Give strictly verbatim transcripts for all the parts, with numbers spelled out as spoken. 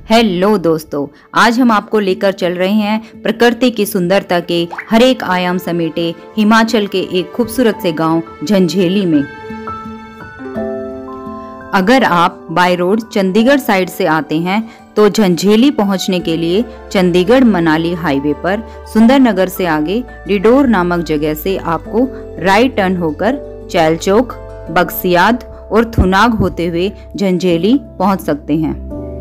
Hello दोस्तों, आज हम आपको लेकर चल रहे हैं प्रकृति की सुंदरता के हर एक आयाम समेटे हिमाचल के एक खूबसूरत से गांव झंझेली में। अगर आप बाय रोड चंडीगढ़ साइड से आते हैं तो झंझेली पहुंचने के लिए चंडीगढ़ मनाली हाईवे पर सुंदरनगर से आगे डिडोर नामक जगह से आपको राइट टर्न होकर चैलचोक, बक्सियाद और थुनाग होते हुए झंझेली पहुंच सकते हैं।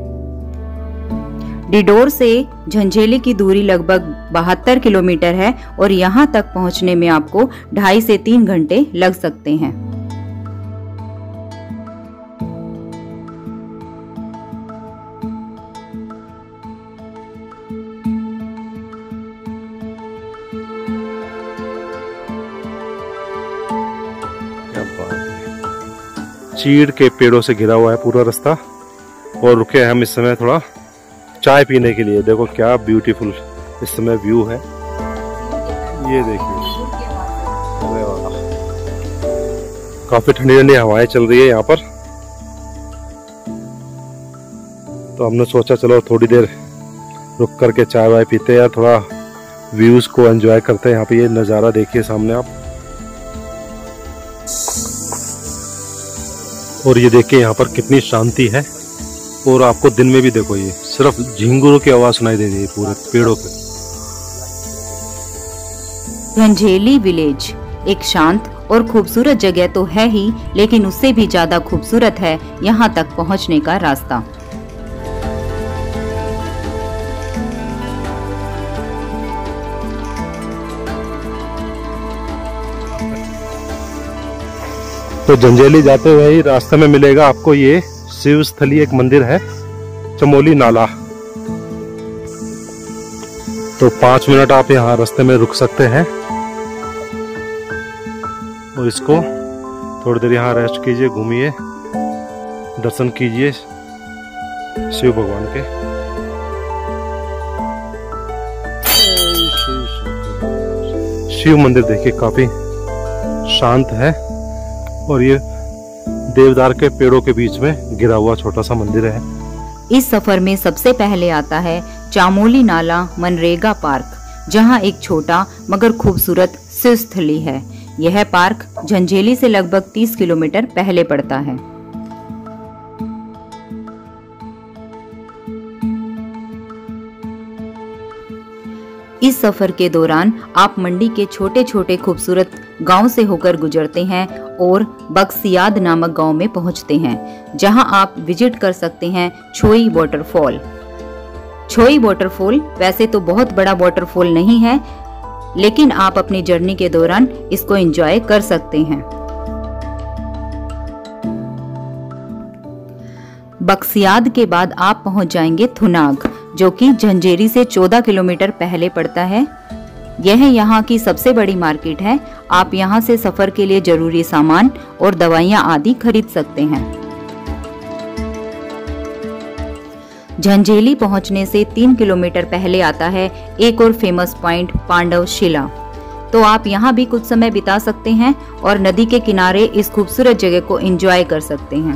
डिडोर से झंझेली की दूरी लगभग बहत्तर किलोमीटर है और यहाँ तक पहुँचने में आपको ढाई से तीन घंटे लग सकते हैं। क्या बात है। चीड़ के पेड़ों से घिरा हुआ है पूरा रास्ता और रुके हैं हम इस समय थोड़ा चाय पीने के लिए। देखो क्या ब्यूटीफुल इस समय व्यू है, ये देखिए। काफी ठंडी ठंडी हवाएं चल रही है यहाँ पर, तो हमने सोचा चलो थोड़ी देर रुक करके चाय वाय पीते हैं या थोड़ा व्यूज को एंजॉय करते हैं। यहाँ पे ये नज़ारा देखिए सामने आप, और ये देखिए यहाँ पर कितनी शांति है। और आपको दिन में भी देखो ये सिर्फ झिंगुरों की आवाज सुनाई दे रही है पूरे पेड़ों पे। झंझेली विलेज एक शांत और खूबसूरत जगह तो है ही, लेकिन उससे भी ज्यादा खूबसूरत है यहाँ तक पहुँचने का रास्ता। तो झंझेली जाते हुए ही रास्ते में मिलेगा आपको ये शिव स्थली एक मंदिर है, चमोली नाला। तो पांच मिनट आप यहाँ रास्ते में रुक सकते हैं और इसको थोड़ी देर यहाँ रेस्ट कीजिए, घूमिए, दर्शन कीजिए शिव भगवान के। शिव मंदिर देखिए काफी शांत है और ये देवदार के पेड़ों के बीच में गिरा हुआ छोटा सा मंदिर है। इस सफर में सबसे पहले आता है चामोली नाला मनरेगा पार्क, जहां एक छोटा मगर खूबसूरत शिव स्थली है। यह पार्क झंझेली से लगभग तीस किलोमीटर पहले पड़ता है। इस सफर के दौरान आप मंडी के छोटे छोटे खूबसूरत गांव से होकर गुजरते हैं और बक्सियाद नामक गांव में पहुंचते हैं, जहां आप विजिट कर सकते हैं छोई वाटरफॉल। छोई वाटरफॉल वैसे तो बहुत बड़ा वाटरफॉल नहीं है, लेकिन आप अपनी जर्नी के दौरान इसको एंजॉय कर सकते हैं। बक्सियाद के बाद आप पहुंच जाएंगे थुनाग, जो कि झंझेली से चौदह किलोमीटर पहले पड़ता है। यह यहाँ की सबसे बड़ी मार्केट है। आप यहाँ से सफर के लिए जरूरी सामान और दवाइयाँ आदि खरीद सकते हैं। झंझेली पहुँचने से तीन किलोमीटर पहले आता है एक और फेमस पॉइंट पांडव शिला। तो आप यहाँ भी कुछ समय बिता सकते हैं और नदी के किनारे इस खूबसूरत जगह को एंजॉय कर सकते हैं।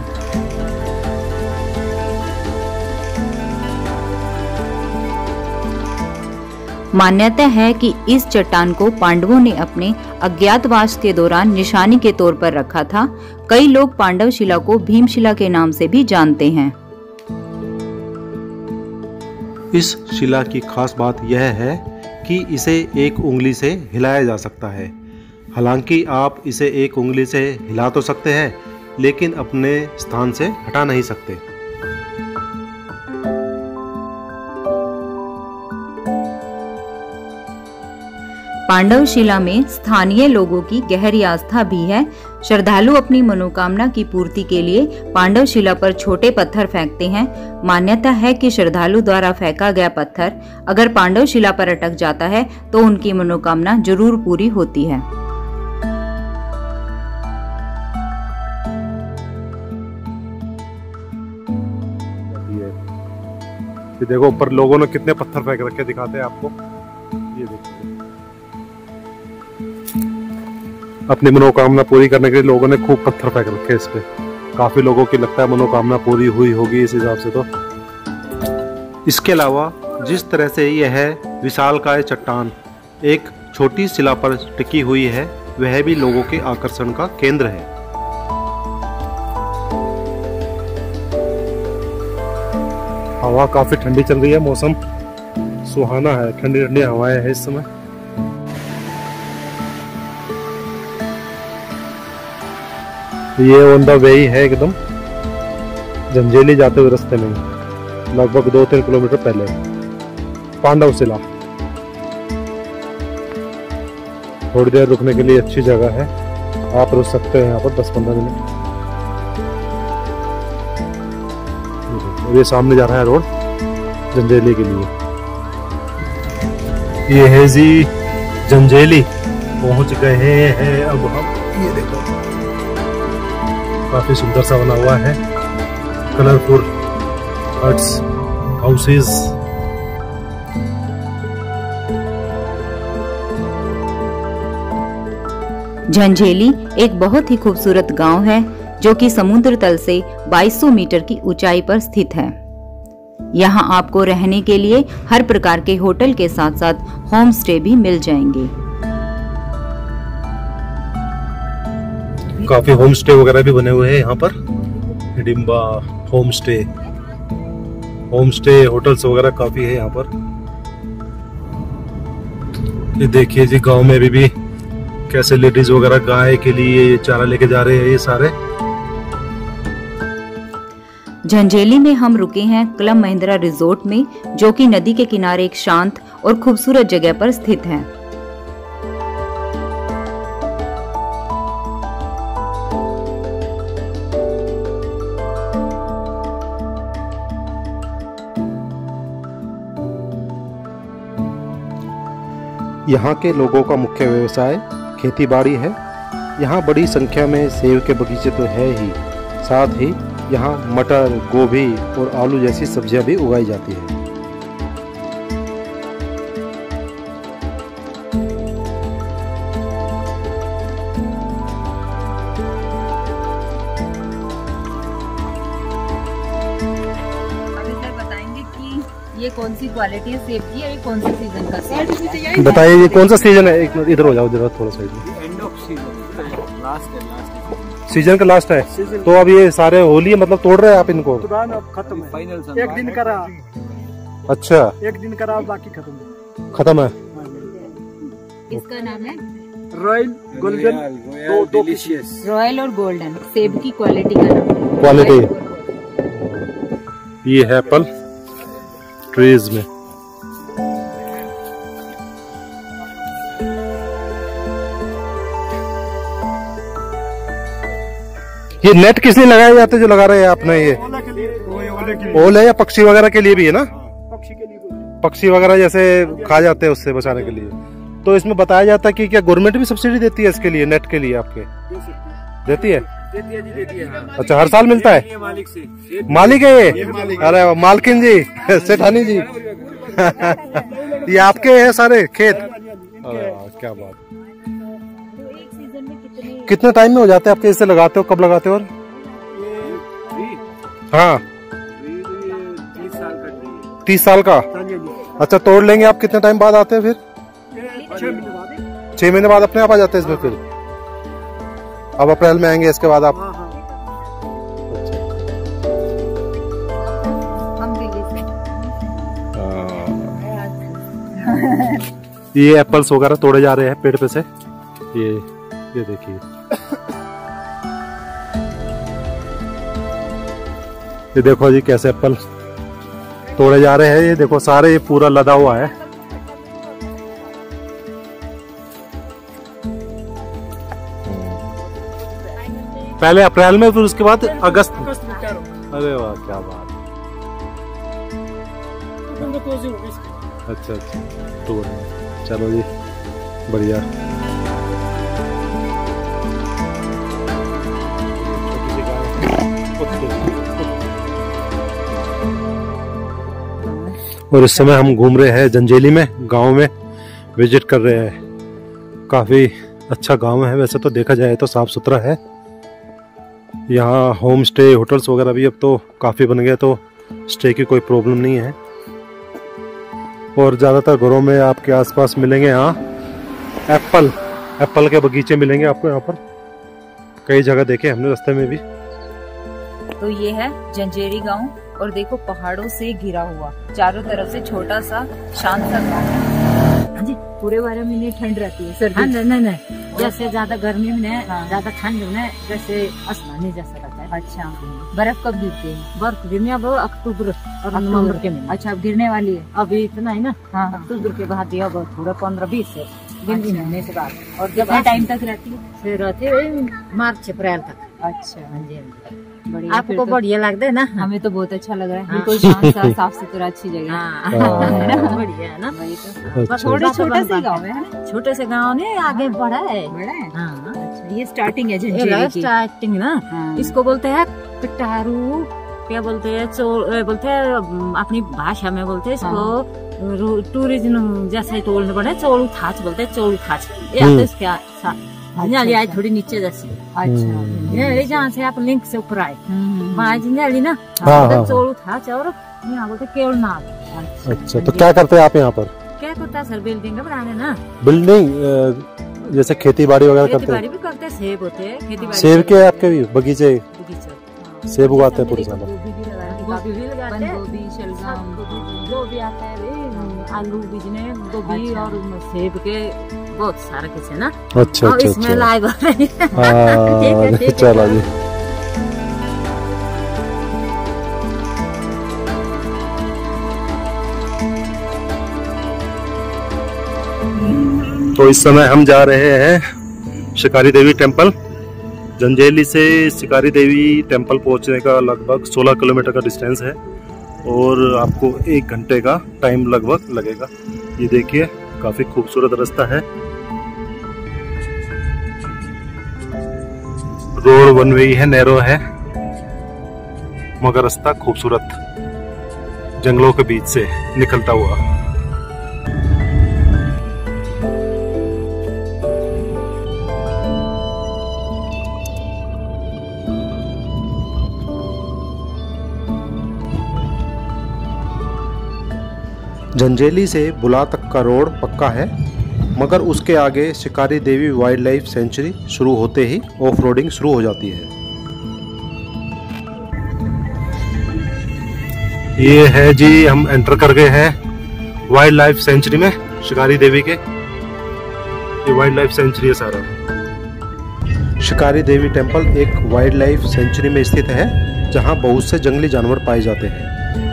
मान्यता है कि इस चट्टान को पांडवों ने अपने अज्ञातवास के दौरान निशानी के तौर पर रखा था। कई लोग पांडव शिला को भीमशिला के नाम से भी जानते हैं। इस शिला की खास बात यह है कि इसे एक उंगली से हिलाया जा सकता है। हालांकि आप इसे एक उंगली से हिला तो सकते हैं, लेकिन अपने स्थान से हटा नहीं सकते। पांडव शिला में स्थानीय लोगों की गहरी आस्था भी है। श्रद्धालु अपनी मनोकामना की पूर्ति के लिए पांडव शिला पर छोटे पत्थर फेंकते हैं। मान्यता है कि श्रद्धालु द्वारा फेंका गया पत्थर अगर पांडव शिला पर अटक जाता है तो उनकी मनोकामना जरूर पूरी होती है। ये देखो ऊपर लोगों ने कितने पत्थर फेंक रखे, दिखाते हैं आपको। ये देखिए अपनी मनोकामना पूरी करने के लिए लोगों ने खूब पत्थर फेंक रखे इस पे। काफी लोगों की लगता है मनोकामना पूरी हुई होगी इस हिसाब से। तो इसके अलावा जिस तरह से यह विशालकाय चट्टान एक छोटी शिला पर टिकी हुई है, वह भी लोगों के आकर्षण का केंद्र है। हवा काफी ठंडी चल रही है, मौसम सुहाना है, ठंडी ठंडी हवाएं हैं इस समय। ये ऑन द वे है एकदम जंजेली जाते हुए रास्ते में, लगभग दो तीन किलोमीटर पहले पांडव शिला। थोड़ी देर रुकने के लिए अच्छी जगह है, आप रुक सकते हैं यहाँ पर दस पंद्रह मिनट। ये सामने जा रहा है रोड जंजेली के लिए। ये है जी जंजेली, पहुंच गए हैं अब हम। ये देखो काफी सुंदर सा बना हुआ है, कलरफुल हट्स, हाउसेस। झंझेली एक बहुत ही खूबसूरत गांव है जो कि समुद्र तल से बाईस सौ मीटर की ऊंचाई पर स्थित है। यहाँ आपको रहने के लिए हर प्रकार के होटल के साथ साथ होम स्टे भी मिल जाएंगे। काफी होम स्टे वगैरह भी बने हुए हैं यहाँ पर, Hidimba home stay, home stay hotels वगैरह काफी है यहाँ पर। ये देखिए जी गांव में अभी भी कैसे लेडीज वगैरह गाय के लिए चारा लेके जा रहे हैं ये सारे। झंझेली में हम रुके हैं क्लब महिंद्रा रिजोर्ट में, जो कि नदी के किनारे एक शांत और खूबसूरत जगह पर स्थित है। यहाँ के लोगों का मुख्य व्यवसाय खेती बाड़ी है। यहाँ बड़ी संख्या में सेब के बगीचे तो है ही, साथ ही यहाँ मटर, गोभी और आलू जैसी सब्जियां भी उगाई जाती है। बताएंगे कि ये कौन सी क्वालिटी है सेब की, ये कौन सी सीजन का सेब है? बताइए ये कौन सा सीजन है? एक इधर हो जाओ, इधर थोड़ा साइड में। एंड ऑफ सीजन, लास्ट है, लास्ट सीजन का लास्ट है, तो अब ये सारे होली मतलब तोड़ रहे हैं आप इनको? तुरंत अब खत्म है, फाइनल एक दिन करा। अच्छा, एक दिन करा, बाकी खत्म है। खत्म है। इसका नाम है रॉयल गोल्डन, दो डिलीशियस। रॉयल और गोल्डन सेब की क्वालिटी का नाम, क्वालिटी। ये है एप्पल ट्रीज में। ये नेट किस लिए लगाए जाते जो लगा रहे हैं आपने? ये ओल है या पक्षी वगैरह के लिए भी है ना? पक्षी के लिए, पक्षी वगैरह जैसे खा जाते हैं उससे बचाने के लिए। तो इसमें बताया जाता है कि क्या गवर्नमेंट भी सब्सिडी देती है इसके लिए, नेट के लिए आपके? देती है, देती है जी, देती है। अच्छा, हर साल मिलता है? मालिक से। मालिक है ये? अरे मालकिन जी, सेठानी जी। ये आपके हैं सारे खेत? क्या बात। कितने टाइम में हो जाते हैं आपके? इससे लगाते हो, कब लगाते हो? और हाँ, तीस साल का। तीस साल का? अच्छा, तोड़ लेंगे आप कितने टाइम बाद आते हैं फिर? छह महीने बाद अपने आप आ जाते हैं इसमें फिर? अब अप्रैल में आएंगे इसके बाद आप? ये एप्पल्स वगैरह तोड़े जा रहे हैं पेड़ पे से। ये ये देखिए, ये देखो जी कैसे एप्पल तोड़े जा रहे हैं। ये देखो सारे, ये पूरा लदा हुआ है। पहले अप्रैल में, फिर उसके बाद अगस्त में। अरे वाह, क्या बात। अच्छा अच्छा, तो चलो जी, बढ़िया। और इस समय हम घूम रहे हैं जंजेली में, गांव में विजिट कर रहे हैं। काफी अच्छा गांव है वैसे तो, देखा जाए तो साफ सुथरा है। यहाँ होम स्टे, होटल्स वगैरह भी अब तो काफी बन गए, तो स्टे की कोई प्रॉब्लम नहीं है। और ज़्यादातर घरों में आपके आसपास मिलेंगे यहाँ एप्पल एप्पल के बगीचे मिलेंगे आपको यहाँ पर। कई जगह देखे हमने रास्ते में भी। तो ये है जंजेरी गांव और देखो पहाड़ों से घिरा हुआ, चारों तरफ से छोटा सा शांत सा गांव है जी। पूरे बारह महीने ठंड रहती है सर्दी? हाँ, नहीं नहीं नहीं, जैसे ज्यादा गर्मी में ज्यादा ठंड में जैसे आसमानी जैसा रहता है। अच्छा, बर्फ कब गिरती है? बर्फ गिरने अब अक्टूबर और नवंबर के महीने। अच्छा, अब गिरने वाली है? अभी इतना ही ना। हाँ, अक्टूबर के बाद दिया थोड़ा पंद्रह बीस से महीने के बाद। और कितने टाइम तक रहती है? फिर रहती है मार्च अप्रैल तक। अच्छा, हाँ जी, बढ़िया। आपको तो बढ़िया लगता है ना? हमें तो बहुत अच्छा लग रहा है। हाँ। बिल्कुल शांत सा, साफ सुथरा, अच्छी जगह। हाँ, बढ़िया है ना। वही तो। अच्छा। छोटे छोटे से गाँव है ना? छोटे से गाँव ने आगे बढ़ा है। बड़ा है? हाँ, अच्छा, ये स्टार्टिंग है ये जंजेरी की? स्टार्टिंग ना। हाँ। इसको बोलते हैं पिटारू, क्या बोलते हैं, चोल बोलते हैं अपनी भाषा में बोलते हैं इसको। टूरिज्म जैसे टोलने पड़े, चोलू थाच बोलते हैं, चोलू थाच। ये आते इसके साथ झंझाली आई थोड़ी नीचे जैसी। अच्छा, ये जहाँ से आप लिंक से ऊपर आए वहाँ झंझाली ना, हाँ, हाँ। चोलू थाच और यहाँ बोलते केवलनाथ। अच्छा, तो क्या करते हैं आप यहाँ पर? क्या करता है सर, बिल्डिंग बनाने ना। बिल्डिंग जैसे खेती बाड़ी वगैरह खेती करते बाड़ी हैं? भी करते हैं, सेब होते हैं, खेती बाड़ी। सेब के आपके भी बगीचे? बगीचे सेब उगाते हैं पूरे साल? गोभी भी लगाते हैं, गोभी, शलगम, जो भी आता है आलू बीजने, गोभी और सेब के बहुत सारे कुछ है ना। अच्छा अच्छा इसमें अच्छा। लाए गए। हाँ, चलो जी। तो इस समय हम जा रहे हैं शिकारी देवी टेम्पल। जंजेली से शिकारी देवी टेम्पल पहुंचने का लगभग सोलह किलोमीटर का डिस्टेंस है और आपको एक घंटे का टाइम लगभग लगेगा। ये देखिए काफी खूबसूरत रास्ता है। रोड वन वे है, नैरो है, मगर रास्ता खूबसूरत जंगलों के बीच से निकलता हुआ। जंजेली से बुला तक का रोड पक्का है, मगर उसके आगे शिकारी देवी वाइल्ड लाइफ सेंचुरी शुरू होते ही ऑफ रोडिंग शुरू हो जाती है। ये है जी, हम एंटर कर गए हैं वाइल्ड लाइफ सेंचुरी में शिकारी देवी के। ये वाइल्ड लाइफ सेंचुरी है सारा। शिकारी देवी टेम्पल एक वाइल्ड लाइफ सेंचुरी में स्थित है जहां बहुत से जंगली जानवर पाए जाते हैं।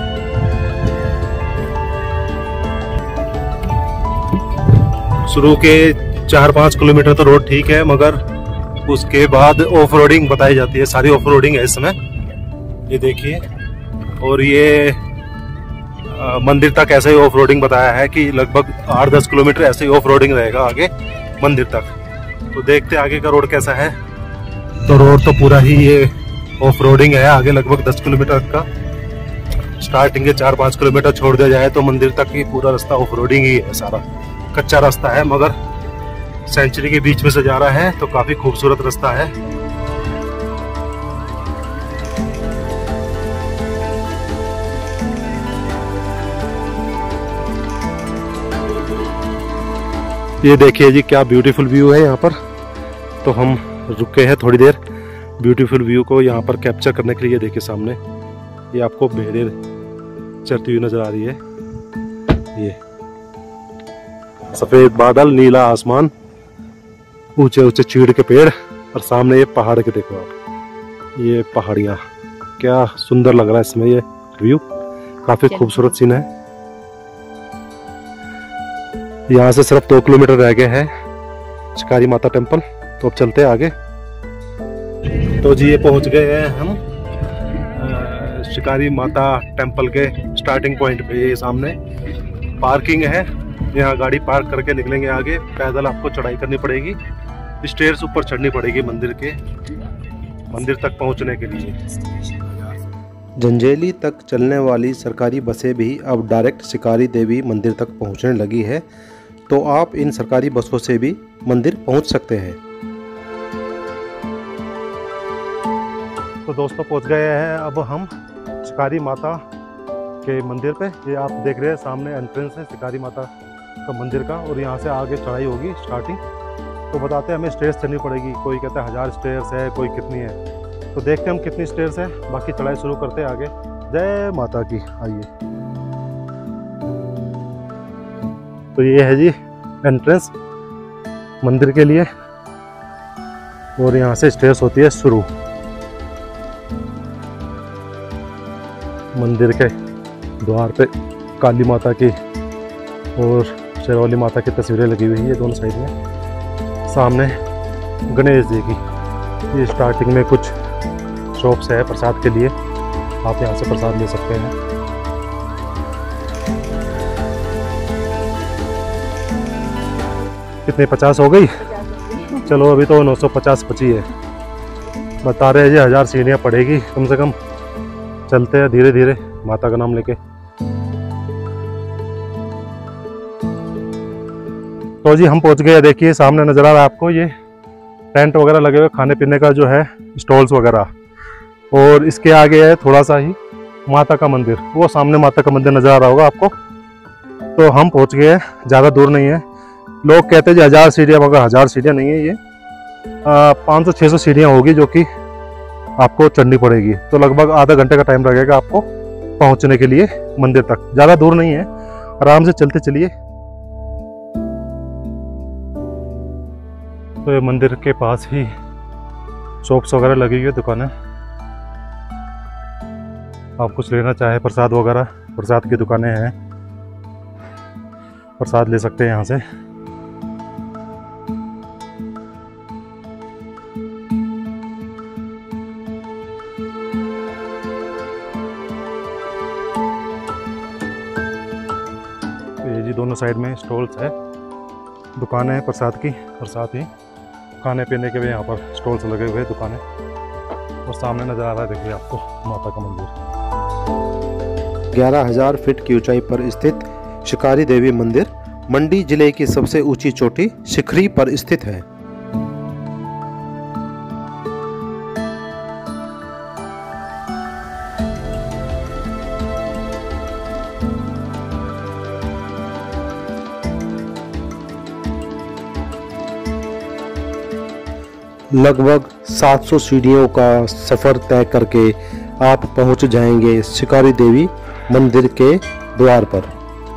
शुरू के चार पाँच किलोमीटर तो रोड ठीक है, मगर उसके बाद ऑफ रोडिंग बताई जाती है। सारी ऑफ रोडिंग है इस समय, ये देखिए। और ये आ, मंदिर तक ऐसे ही ऑफ रोडिंग बताया है कि लगभग आठ दस किलोमीटर ऐसे ही ऑफ रोडिंग रहेगा आगे मंदिर तक। तो देखते आगे का रोड कैसा है। तो रोड तो पूरा ही ये ऑफ रोडिंग है, आगे लगभग दस किलोमीटर का। स्टार्टिंग के चार पाँच किलोमीटर छोड़ दिया जाए तो मंदिर तक ही पूरा रास्ता ऑफ रोडिंग ही है। सारा कच्चा रास्ता है, मगर सेंचुरी के बीच में से जा रहा है तो काफी खूबसूरत रास्ता है। ये देखिए जी क्या ब्यूटीफुल व्यू है यहाँ पर। तो हम रुके हैं थोड़ी देर ब्यूटीफुल व्यू को यहाँ पर कैप्चर करने के लिए। देखिए सामने ये आपको भेड़ें चरती हुई नजर आ रही है। ये सफेद बादल, नीला आसमान, ऊंचे ऊंचे चीड़ के पेड़ और सामने ये पहाड़ के देखो आप, ये पहाड़ियाँ क्या सुंदर लग रहा है इसमें। ये व्यू काफी खूबसूरत सीन है। यहाँ से सिर्फ दो किलोमीटर रह गए हैं शिकारी माता टेम्पल। तो अब चलते हैं आगे। तो जी ये पहुंच गए हैं हम शिकारी माता टेम्पल के स्टार्टिंग पॉइंट पे। ये सामने पार्किंग है, यहाँ गाड़ी पार्क करके निकलेंगे आगे। पैदल आपको चढ़ाई करनी पड़ेगी, स्टेयर्स ऊपर चढ़नी पड़ेगी मंदिर के मंदिर तक पहुंचने के लिए। जंजेली तक चलने वाली सरकारी बसें भी अब डायरेक्ट शिकारी देवी मंदिर तक पहुंचने लगी है, तो आप इन सरकारी बसों से भी मंदिर पहुंच सकते हैं। तो दोस्तों पहुंच गए हैं अब हम शिकारी माता के मंदिर पे। ये आप देख रहे हैं सामने एंट्रेंस है शिकारी माता का मंदिर का, और यहाँ से आगे चढ़ाई होगी स्टार्टिंग। तो बताते हैं हमें स्टेयर्स चढ़नी पड़ेगी, कोई कहता है हज़ार स्टेयर्स है, कोई कितनी है। तो देखते हैं हम कितनी स्टेयर्स है, बाकी चढ़ाई शुरू करते हैं आगे। जय माता की। आइए, तो ये है जी एंट्रेंस मंदिर के लिए, और यहाँ से स्टेयर्स होती है शुरू। मंदिर के द्वार पे काली माता की और शेरवाली माता की तस्वीरें लगी हुई है दोनों साइड में। सामने गणेश जी की। ये स्टार्टिंग में कुछ शॉप्स है प्रसाद के लिए, आप यहाँ से प्रसाद ले सकते हैं। कितने पचास हो गई? चलो अभी तो नौ सौ पचास बची है। बता रहे हैं जी हज़ार सीढ़ियाँ पड़ेगी कम से कम। चलते हैं धीरे धीरे माता का नाम लेके। तो जी हम पहुंच गए। देखिए सामने नजर आ रहा है आपको ये टेंट वगैरह लगे हुए खाने पीने का जो है स्टॉल्स वगैरह, और इसके आगे है थोड़ा सा ही माता का मंदिर। वो सामने माता का मंदिर नजर आ रहा होगा आपको। तो हम पहुंच गए, ज़्यादा दूर नहीं है। लोग कहते हैं जी हज़ार सीढ़ियाँ, मगर हज़ार सीढ़ियाँ नहीं है, ये पाँच सौ छः सौ सीढ़ियाँ होगी जो कि आपको चढ़नी पड़ेगी। तो लगभग आधा घंटे का टाइम लगेगा आपको पहुंचने के लिए मंदिर तक। ज़्यादा दूर नहीं है, आराम से चलते चलिए। तो ये मंदिर के पास ही शॉप्स वगैरह लगी हुई है, दुकानें। आप कुछ लेना चाहे प्रसाद वगैरह, प्रसाद की दुकानें हैं, प्रसाद ले सकते हैं यहाँ से। ये जी दोनों साइड में स्टॉल्स है, दुकानें हैं प्रसाद की, और साथ ही खाने पीने के भी यहाँ पर स्टॉल्स लगे हुए हैं, दुकानें। और सामने नजर आ रहा है देखिए आपको माता का मंदिर। ग्यारह हज़ार फीट की ऊंचाई पर स्थित शिकारी देवी मंदिर मंडी जिले की सबसे ऊंची चोटी शिखरी पर स्थित है। लगभग सात सौ सीढ़ियों का सफर तय करके आप पहुंच जाएंगे शिकारी देवी मंदिर के द्वार पर।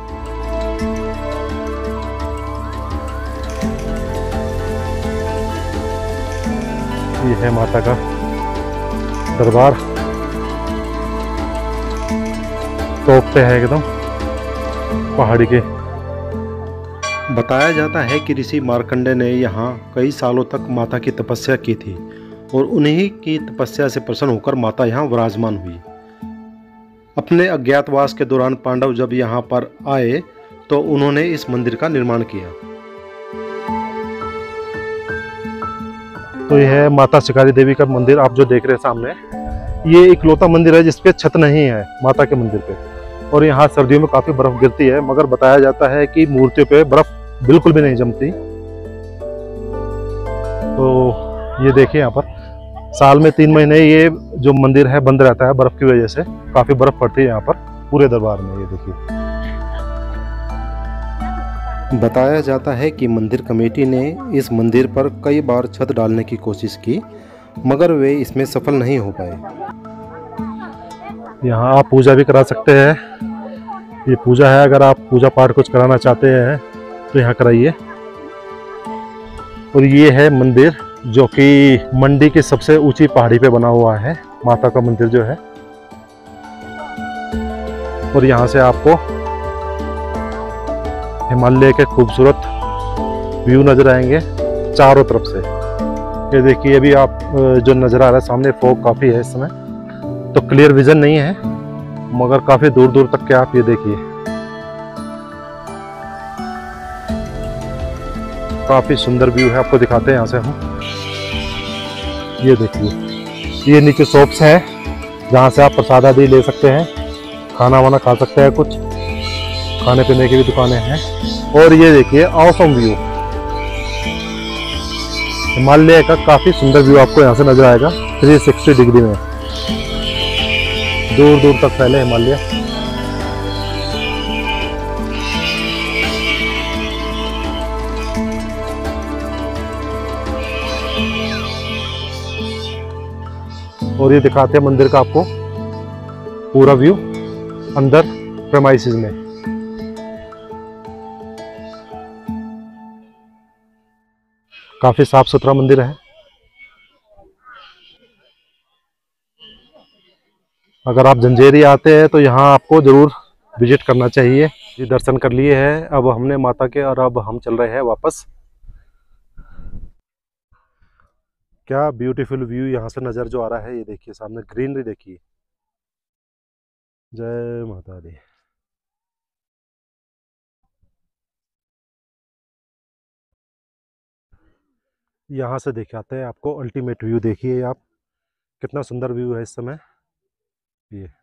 ये है माता का दरबार, टॉप पे है एकदम पहाड़ी के। बताया जाता है कि ऋषि मार्कंडे ने यहाँ कई सालों तक माता की तपस्या की थी, और उन्हीं की तपस्या से प्रसन्न होकर माता यहाँ विराजमान हुई। अपने अज्ञातवास के दौरान पांडव जब यहाँ पर आए तो उन्होंने इस मंदिर का निर्माण किया। तो यह है माता शिकारी देवी का मंदिर, आप जो देख रहे हैं सामने। ये इकलौता मंदिर है जिसपे छत नहीं है माता के मंदिर पे, और यहाँ सर्दियों में काफी बर्फ गिरती है, मगर बताया जाता है कि मूर्तियों पे बर्फ बिल्कुल भी नहीं जमती। तो ये देखिए यहाँ पर साल में तीन महीने ये जो मंदिर है बंद रहता है बर्फ की वजह से। काफी बर्फ पड़ती है यहाँ पर पूरे दरबार में। ये देखिए, बताया जाता है कि मंदिर कमेटी ने इस मंदिर पर कई बार छत डालने की कोशिश की, मगर वे इसमें सफल नहीं हो पाए। यहाँ आप पूजा भी करा सकते हैं। ये पूजा है, अगर आप पूजा पाठ कुछ कराना चाहते हैं तो यहाँ कराइए। और ये है मंदिर जो कि मंडी की सबसे ऊंची पहाड़ी पे बना हुआ है, माता का मंदिर जो है। और यहाँ से आपको हिमालय के खूबसूरत व्यू नजर आएंगे चारों तरफ से। ये देखिए अभी आप जो नजर आ रहा है सामने, फॉग काफी है इस समय, तो क्लियर विजन नहीं है, मगर काफी दूर दूर तक के आप ये देखिए, काफी सुंदर व्यू है। आपको दिखाते हैं यहाँ से हम। ये देखिए, ये नीचे शॉप्स हैं जहाँ से आप प्रसाद आदि ले सकते हैं, खाना वाना खा सकते हैं, कुछ खाने पीने की भी दुकानें हैं। और ये देखिए ऑसम व्यू, हिमालय का काफी सुंदर व्यू आपको यहाँ से नजर आएगा तीन सौ साठ डिग्री में, दूर दूर तक फैले हिमालय। और ये दिखाते हैं मंदिर का आपको पूरा व्यू अंदर प्रेमाइसिस में। काफी साफ सुथरा मंदिर है। अगर आप जंजेरी आते हैं तो यहाँ आपको जरूर विजिट करना चाहिए। ये दर्शन कर लिए हैं अब हमने माता के, और अब हम चल रहे हैं वापस। क्या ब्यूटीफुल व्यू यहाँ से नज़र जो आ रहा है, ये देखिए सामने ग्रीनरी देखिए। जय माता दी। यहाँ से दिखाते हैं आपको अल्टीमेट व्यू। देखिए आप, कितना सुंदर व्यू है इस समय ये।